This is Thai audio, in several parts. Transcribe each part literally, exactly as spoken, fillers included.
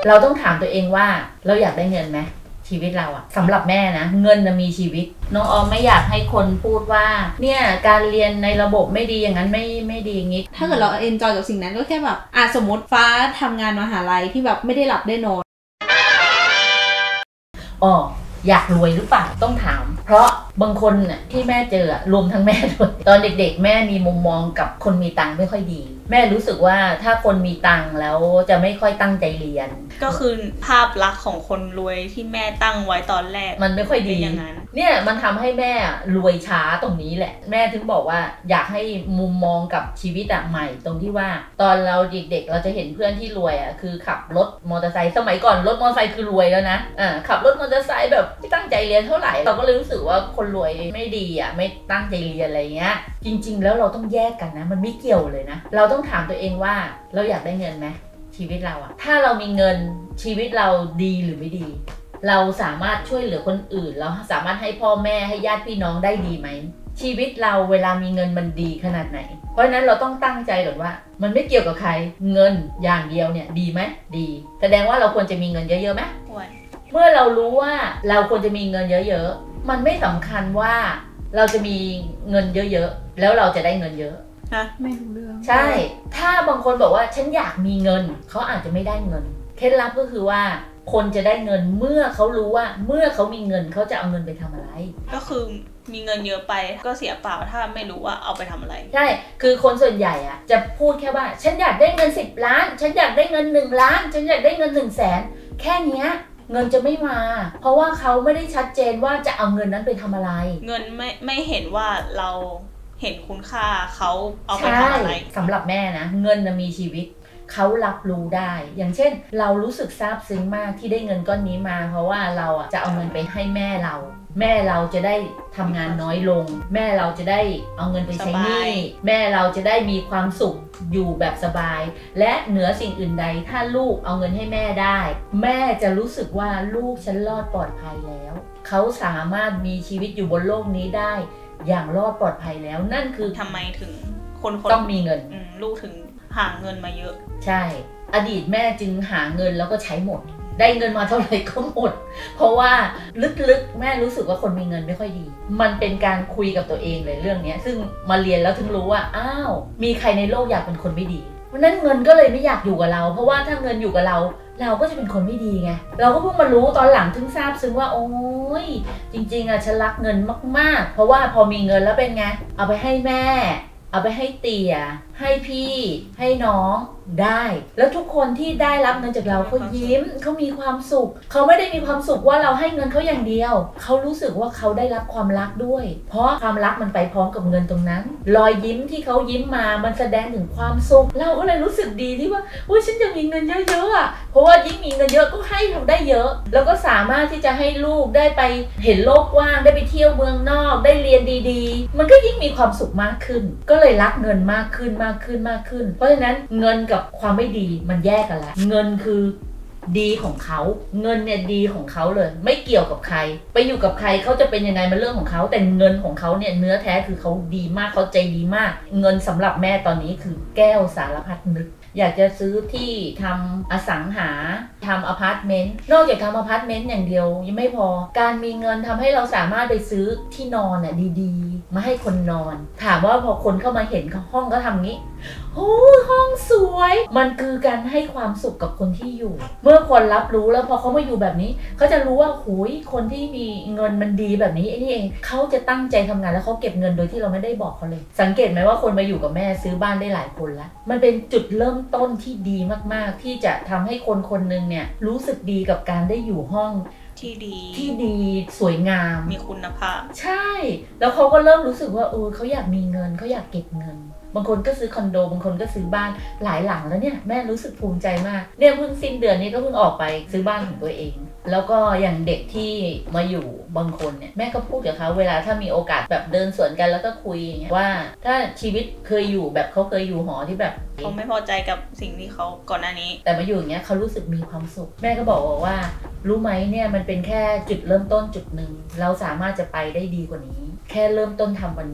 เราต้องถามตัวเองว่าเราอยากได้เงินไหมชีวิตเราอะสำหรับแม่นะเงินมีชีวิตน้องออมไม่อยากให้คนพูดว่าเนี่ยการเรียนในระบบไม่ดีอย่างนั้นไม่ไม่ดีงี้ถ้าเกิดเราเอนจอยกับสิ่งนั้นก็แค่แบบอ่ะสมมติฟ้าทำงานมหาลัยที่แบบไม่ได้หลับได้นอนอ๋ออยากรวยหรือเปล่าต้องถามเพราะบางคนน่ะที่แม่เจอรวมทั้งแม่ด้วยตอนเด็กๆแม่มีมุมมองกับคนมีตังค์ไม่ค่อยดีแม่รู้สึกว่าถ้าคนมีตังค์แล้วจะไม่ค่อยตั้งใจเรียนก็คือภาพลักษณ์ของคนรวยที่แม่ตั้งไว้ตอนแรกมันไม่ค่อยดีอย่างนั้นเนี่ยมันทำให้แม่รวยช้าตรงนี้แหละแม่ถึงบอกว่าอยากให้มุมมองกับชีวิตอะใหม่ตรงที่ว่าตอนเราเด็กๆเราจะเห็นเพื่อนที่รวยอะคือขับรถมอเตอร์ไซค์สมัยก่อนรถมอเตอร์ไซค์คือรวยแล้วนะอ่าขับรถมอเตอร์ไซค์แบบไม่ตั้งใจเรียนเท่าไหร่เราก็เลยรู้สึกว่าคนรวยไม่ดีอะไม่ตั้งใจเรียนอะไรเงี้ยจริงๆแล้วเราต้องแยกกันนะมันไม่เกี่ยวเลยนะเราต้องถามตัวเองว่าเราอยากได้เงินไหมชีวิตเราอะถ้าเรามีเงินชีวิตเราดีหรือไม่ดีเราสามารถช่วยเหลือคนอื่นเราสามารถให้พ่อแม่ให้ญาติพี่น้องได้ดีไหมชีวิตเราเวลามีเงินมันดีขนาดไหนเพราะฉะนั้นเราต้องตั้งใจก่อนว่ามันไม่เกี่ยวกับใครเงินอย่างเดียวเนี่ยดีไหมดีแสดงว่าเราควรจะมีเงินเยอะๆไหมควรเมื่อเรารู้ว่าเราควรจะมีเงินเยอะๆมันไม่สำคัญว่าเราจะมีเงินเยอะๆแล้วเราจะได้เงินเยอะไม่รู้เรื่องใช่ถ้าบางคนบอกว่าฉันอยากมีเงินเขาอาจจะไม่ได้เงินเคล็ดลับก็คือว่าคนจะได้เงินเมื่อเขารู้ว่าเมื่อเขามีเงินเขาจะเอาเงินไปทำอะไรก็คือมีเงินเยอะไปก็เสียเปล่าถ้าไม่รู้ว่าเอาไปทำอะไรใช่คือคนส่วนใหญ่อะจะพูดแค่ว่าฉันอยากได้เงินสิบล้านฉันอยากได้เงินหนึ่งล้านฉันอยากได้เงินหนึ่งแสนแค่นี้เงินจะไม่มาเพราะว่าเขาไม่ได้ชัดเจนว่าจะเอาเงินนั้นไปทำอะไรเงินไม่ไม่เห็นว่าเราเห็นคุณค่าเขาเอาไปทำอะไรสำหรับแม่นะเงินมีชีวิตเขารับรู้ได้อย่างเช่นเรารู้สึกซาบซึ้งมากที่ได้เงินก้อนนี้มาเพราะว่าเราอ่ะจะเอาเงินไปให้แม่เราแม่เราจะได้ทำงานน้อยลงแม่เราจะได้เอาเงินไปใช้หนี้แม่เราจะได้มีความสุขอยู่แบบสบายและเหนือสิ่งอื่นใดถ้าลูกเอาเงินให้แม่ได้แม่จะรู้สึกว่าลูกฉันรอดปลอดภัยแล้วเขาสามารถมีชีวิตอยู่บนโลกนี้ได้อย่างรอดปลอดภัยแล้วนั่นคือทำไมถึงคนคนต้องมีเงินลูกถึงหาเงินมาเยอะใช่อดีตแม่จึงหาเงินแล้วก็ใช้หมดได้เงินมาเท่าไหร่ก็หมดเพราะว่าลึกๆแม่รู้สึกว่าคนมีเงินไม่ค่อยดีมันเป็นการคุยกับตัวเองเลยเรื่องนี้ซึ่งมาเรียนแล้วถึงรู้ว่าอ้าวมีใครในโลกอยากเป็นคนไม่ดีเพราะนั้นเงินก็เลยไม่อยากอยู่กับเราเพราะว่าถ้าเงินอยู่กับเราเราก็จะเป็นคนไม่ดีไงเราก็เพิ่งมารู้ตอนหลังถึงทราบซึ้งว่าโอ้ยจริงๆอะฉันรักเงินมากๆเพราะว่าพอมีเงินแล้วเป็นไงเอาไปให้แม่เอาไปให้เตี่ยให้พี่ให้น้องได้แล้วทุกคนที่ได้รับเงินจากเราเขายิ้มเขามีความสุขเขาไม่ได้มีความสุขว่าเราให้เงินเขาอย่างเดียวเขารู้สึกว่าเขาได้รับความรักด้วยเพราะความรักมันไปพร้อมกับเงินตรงนั้นรอยยิ้มที่เขายิ้มมามันแสดงถึงความสุขเราก็เลยรู้สึกดีที่ว่าโอ้ยฉันจะมีเงินเยอะๆอ่ะเพราะว่ายิ่งมีเงินเยอะก็ให้ทำได้เยอะแล้วก็สามารถที่จะให้ลูกได้ไปเห็นโลกกว้างได้ไปเที่ยวเมืองนอกได้เรียนดีๆมันก็ยิ่งมีความสุขมากขึ้นก็เลยรักเงินมากขึ้นมากขึ้นมากขึ้นเพราะฉะนั้นเงินกับความไม่ดีมันแยกกันแล้วเงินคือดีของเขาเงินเนี่ยดีของเขาเลยไม่เกี่ยวกับใครไปอยู่กับใครเขาจะเป็นยังไงมันเรื่องของเขาแต่เงินของเขาเนี่ยเนื้อแท้คือเขาดีมากเขาใจดีมากเงินสำหรับแม่ตอนนี้คือแก้วสารพัดนึกอยากจะซื้อที่ทำอสังหาทำอพาร์ตเมนต์นอกจากทำอพาร์ตเมนต์อย่างเดียวยังไม่พอการมีเงินทำให้เราสามารถไปซื้อที่นอนน่ะดีๆมาให้คนนอนถามว่าพอคนเข้ามาเห็นห้องก็ทำงี้โอ้ห้องสวยมันคือการให้ความสุขกับคนที่อยู่เมื่อคนรับรู้แล้วพอเขามาอยู่แบบนี้เขาจะรู้ว่าโอ้ยคนที่มีเงินมันดีแบบนี้ไอ้นี่เองเขาจะตั้งใจทำงานแล้วเขาเก็บเงินโดยที่เราไม่ได้บอกเขาเลยสังเกตไหมว่าคนมาอยู่กับแม่ซื้อบ้านได้หลายคนแล้วมันเป็นจุดเริ่มต้นที่ดีมากๆที่จะทำให้คนคนนึงเนี่ยรู้สึกดีกับการได้อยู่ห้องที่ดีที่ดีสวยงามมีคุณภาพใช่แล้วเขาก็เริ่มรู้สึกว่าเออเขาอยากมีเงินเขาอยากเก็บเงินบางคนก็ซื้อคอนโดบางคนก็ซื้อบ้านหลายหลังแล้วเนี่ยแม่รู้สึกภูมิใจมากเนี่ยเพิ่งสิ้นเดือนนี้ก็เพิ่งออกไปซื้อบ้านของตัวเองแล้วก็อย่างเด็กที่มาอยู่บางคนเนี่ยแม่ก็พูดกับเขาเวลาถ้ามีโอกาสแบบเดินสวนกันแล้วก็คุยอย่างเงี้ยว่าถ้าชีวิตเคยอยู่แบบเขาเคยอยู่หอที่แบบเขาไม่พอใจกับสิ่งที่เขาก่อนหน้านี้แต่มาอยู่อย่างเงี้ยเขารู้สึกมีความสุขแม่ก็บอกว่ารู้ไหมเนี่ยมันเป็นแค่จุดเริ่มต้นจุดหนึ่งเราสามารถจะไปได้ดีกว่านี้แค่เริ่มต้นทำวันนี้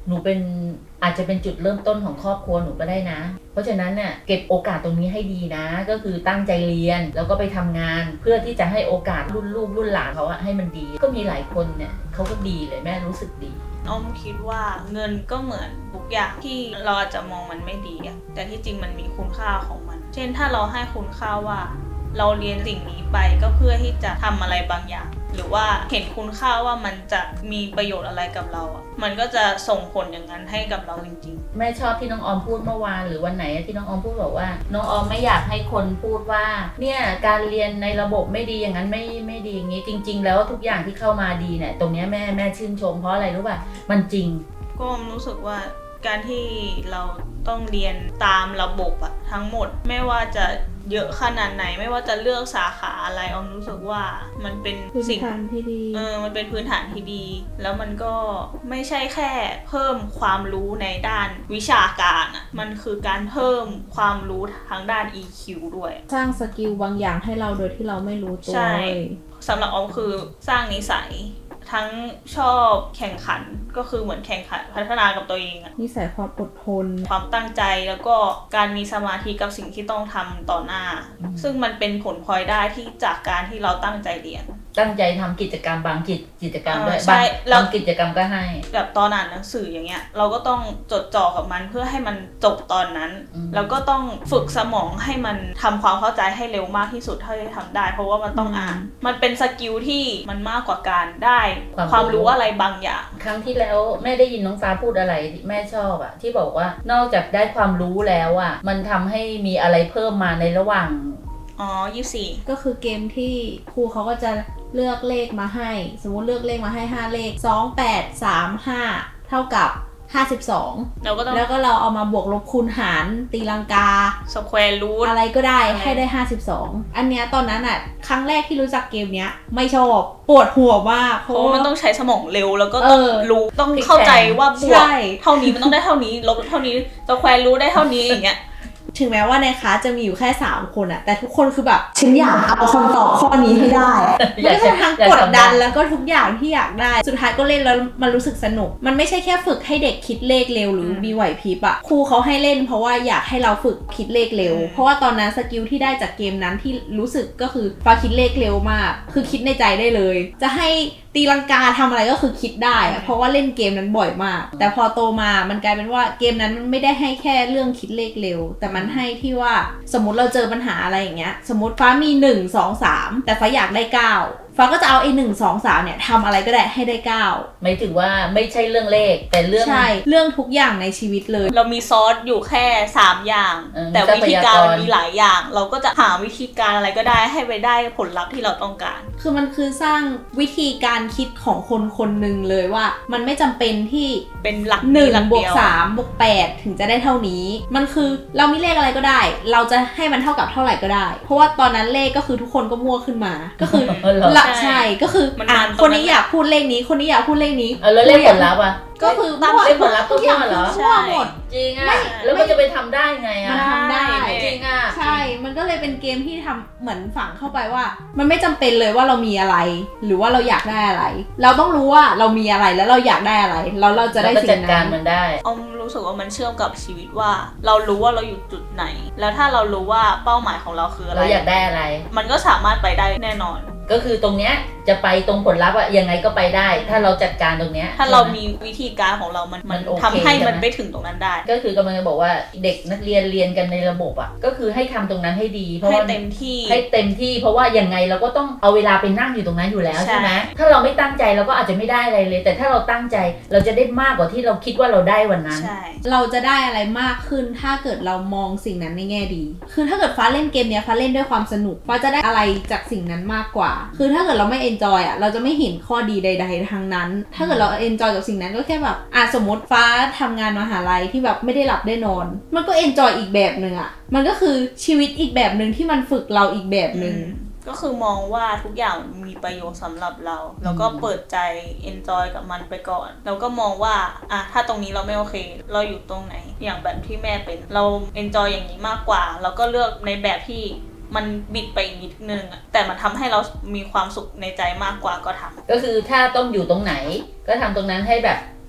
หนูเป็นอาจจะเป็นจุดเริ่มต้นของครอบครัวหนูก็ได้นะเพราะฉะนั้นเนี่ยเก็บโอกาสตรงนี้ให้ดีนะก็คือตั้งใจเรียนแล้วก็ไปทำงานเพื่อที่จะให้โอกาสรุ่นลูกรุ่นหลานเขาอะให้มันดีก็มีหลายคนเนี่ยเขาก็ดีเลยแม่รู้สึกดีอ้อมคิดว่าเงินก็เหมือนทุกอย่างที่เราอาจจะมองมันไม่ดีอะแต่ที่จริงมันมีคุณค่าของมันเช่นถ้าเราให้คุณค่าว่าเราเรียนสิ่งนี้ไปก็เพื่อที่จะทำอะไรบางอย่างหรือว่าเห็นคุณค่าว่ามันจะมีประโยชน์อะไรกับเราอ่ะมันก็จะส่งผลอย่างนั้นให้กับเราจริงๆแม่ชอบที่น้องออมพูดเมื่อวานหรือวันไหนที่น้องออมพูดบอกว่าน้องออมไม่อยากให้คนพูดว่าเนี่ยการเรียนในระบบไม่ดีอย่างนั้นไม่ไม่ดีอย่างนี้จริงๆแล้วทุกอย่างที่เข้ามาดีเนี่ยตรงนี้แม่แม่ชื่นชมเพราะอะไรรู้ป่ะมันจริงก็รู้สึกว่าการที่เราต้องเรียนตามระบบอะทั้งหมดไม่ว่าจะเยอะขนาดไหนไม่ว่าจะเลือกสาขาอะไรออมรู้สึกว่ามันเป็นสิ่งพื้นฐานที่ดีเออมันเป็นพื้นฐานที่ดีแล้วมันก็ไม่ใช่แค่เพิ่มความรู้ในด้านวิชาการอะมันคือการเพิ่มความรู้ทางด้าน อี คิว ด้วยสร้างสกิลบางอย่างให้เราโดยที่เราไม่รู้ตัวใช่สำหรับออมคือสร้างนิสัยทั้งชอบแข่งขันก็คือเหมือนแข่งขันพัฒนากับตัวเองอะนิสัยความอดทนความตั้งใจแล้วก็การมีสมาธิกับสิ่งที่ต้องทำต่อหน้าซึ่งมันเป็นผลพลอยได้ที่จากการที่เราตั้งใจเรียนตั้งใจทำกิจกรรมบางกิจกิจกรรมด้วยบางบางกิจกรรมก็ให้แบบตอนอ่านหนังสืออย่างเงี้ยเราก็ต้องจดจ่อกับมันเพื่อให้มันจบตอนนั้นแล้วก็ต้องฝึกสมองให้มันทำความเข้าใจให้เร็วมากที่สุดเท่าที่ทำได้เพราะว่ามันต้องอ่านมันเป็นสกิลที่มันมากกว่าการได้ความรู้อะไรบางอย่างครั้งที่แล้วแม่ได้ยินน้องฟ้าพูดอะไรแม่ชอบอะที่บอกว่านอกจากได้ความรู้แล้วอะมันทำให้มีอะไรเพิ่มมาในระหว่างอ๋อยี่สิบสี่ก็คือเกมที่ครูเขาก็จะเลือกเลขมาให้สมมุติเลือกเลขมาให้ห้าเลขสอง แปด สาม ห้าเท่ากับห้าสิบสองแล้วก็แล้วก็เราเอามาบวกลบคูณหารตีลังกาสแควร์รูทอะไรก็ได้ให้ได้ห้าสิบสองอันเนี้ยตอนนั้นอ่ะครั้งแรกที่รู้จักเกมเนี้ยไม่ชอบปวดหัวมากเพราะมันต้องใช้สมองเร็วแล้วก็ต้องรู้ต้องเข้าใจว่าบวกเท่านี้มันต้องได้เท่านี้ลบเท่านี้สแควร์รูทได้เท่านี้อย่างเงี้ยถึงแม้ว่าในคลาสจะมีอยู่แค่สามคนอะแต่ทุกคนคือแบบฉันอยากเอาคำตอบข้อนี้ให้ได้มันก็ทั้งกดดันแล้วก็ทุกอย่างที่อยากได้สุดท้ายก็เล่นแล้วมันรู้สึกสนุกมันไม่ใช่แค่ฝึกให้เด็กคิดเลขเร็วหรือมีไหวพริบอะครูเขาให้เล่นเพราะว่าอยากให้เราฝึกคิดเลขเร็วเพราะว่าตอนนั้นสกิลที่ได้จากเกมนั้นที่รู้สึกก็คือฟ้าคิดเลขเร็วมากคือคิดในใจได้เลยจะให้ตีลังกาทำอะไรก็คือคิดได้อะเพราะว่าเล่นเกมนั้นบ่อยมากแต่พอโตมามันกลายเป็นว่าเกมนั้นมันไม่ได้ให้แค่เรื่องคิดเลขเร็วแต่มันให้ที่ว่าสมมติเราเจอปัญหาอะไรอย่างเงี้ยสมมติฟ้ามีหนึ่ง สอง สามแต่ฟ้าอยากได้เก้าฟ้าก็จะเอาไอ้หนึ่ง สอง สามเนี่ยทำอะไรก็ได้ให้ได้เก้าหมายถึงว่าไม่ใช่เรื่องเลขแต่เรื่องใช่เรื่องทุกอย่างในชีวิตเลยเรามีซอสอยู่แค่สามอย่างแต่วิธีการมันมีหลายอย่างเราก็จะหาวิธีการอะไรก็ได้ให้ไปได้ผลลัพธ์ที่เราต้องการคือมันคือสร้างวิธีการคิดของคนคนหนึ่งเลยว่ามันไม่จำเป็นที่เป็นหลักหนึ่งบวกสามบวกแปดถึงจะได้เท่านี้มันคือเรามีเลขอะไรก็ได้เราจะให้มันเท่ากับเท่าไหร่ก็ได้เพราะว่าตอนนั้นเลขก็คือทุกคนก็มั่วขึ้นมาก็คือใช่ก็คืออ่ะคนนี้อยากพูดเลขนี้คนนี้อยากพูดเลขนี้เออแล้วเลขผลลัพธ์อ่ะก็คือตั้งเลขผลลัพธ์ก็มั่วเหรอมั่วหมดจริงอ่ะแล้วมันจะไปทำได้ไงอ่ะมันทำได้จริงอ่ะใช่มันก็เลยเป็นเกมที่ทำเหมือนฝังเข้าไปว่ามันไม่จำเป็นเลยว่าเรามีอะไรหรือว่าเราอยากได้อะไรเราต้องรู้ว่าเรามีอะไรแล้วเราอยากได้อะไรแล้วเราจะได้สิ่งนั้นมันได้อมรู้สึกว่ามันเชื่อมกับชีวิตว่าเรารู้ว่าเราอยู่จุดไหนแล้วถ้าเรารู้ว่าเป้าหมายของเราคืออะไรเราอยากได้อะไรมันก็สามารถไปได้แน่นอนก็คือตรงเนี้ยจะไปตรงผลลัพธ์อะยังไงก็ไปได้ถ้าเราจัดการตรงเนี้ยถ้าเรามีวิธีการของเรามันมันทำให้มันไปถึงตรงนั้นได้ก็คือกำลังจะบอกว่าเด็กนักเรียนเรียนกันในระบบอะก็คือให้ทำตรงนั้นให้ดีเพราะว่าให้เต็มที่ให้เต็มที่เพราะว่ายังไงเราก็ต้องเอาเวลาไปนั่งอยู่ตรงนั้นอยู่แล้วใช่ไหมถ้าเราไม่ตั้งใจเราก็อาจจะไม่ได้อะไรเลยแต่ถ้าเราตั้งใจเราจะได้มากกว่าที่เราคิดว่าเราได้วันนั้นเราจะได้อะไรมากขึ้นถ้าเกิดเรามองสิ่งนั้นในแง่ดีคือถ้าเกิดฟ้าเล่นเกมเนี้ยฟ้าเล่นด้วยความสนุกฟ้าจะได้อะไรจากสิ่งนั้นมากกว่าคือถ้าเกิดเราไม่ enjoy อ่ะเราจะไม่เห็นข้อดีใดๆทั้งนั้นถ้าเกิดเรา enjoy กับสิ่งนั้นก็แค่แบบอ่ะสมมติฟ้าทำงานมหาลัยที่แบบไม่ได้หลับได้นอนมันก็ enjoy อีกแบบนึงอ่ะมันก็คือชีวิตอีกแบบนึงที่มันฝึกเราอีกแบบนึงก็คือมองว่าทุกอย่างมีประโยชน์สำหรับเราแล้วก็เปิดใจ enjoy กับมันไปก่อนแล้วก็มองว่าอ่ะถ้าตรงนี้เราไม่โอเคเราอยู่ตรงไหนอย่างแบบที่แม่เป็นเรา enjoy อย่างนี้มากกว่าแล้วก็เลือกในแบบที่มันบิดไปนิดนึงแต่มันทำให้เรามีความสุขในใจมากกว่าก็ทำก็คือถ้าต้องอยู่ตรงไหนก็ทำตรงนั้นให้แบบ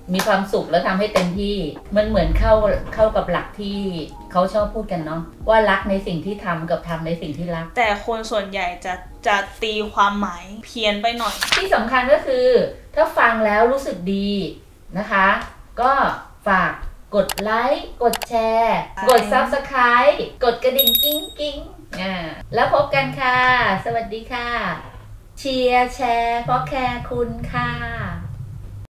มีความสุขแล้วทำให้เต็มที่มันเหมือนเข้าเข้ากับหลักที่เขาชอบพูดกันเนาะว่ารักในสิ่งที่ทำกับทำในสิ่งที่รักแต่คนส่วนใหญ่จะจะตีความหมายเพี้ยนไปหน่อยที่สำคัญก็คือถ้าฟังแล้วรู้สึกดีนะคะก็ฝากกดไลค์กดแชร์กด ซับสไครบ์ กดกระดิ่งกิ้งกิ้งอ่าแล้วพบกันค่ะสวัสดีค่ะเชียร์แชร์เพราะแคร์คุณค่ะ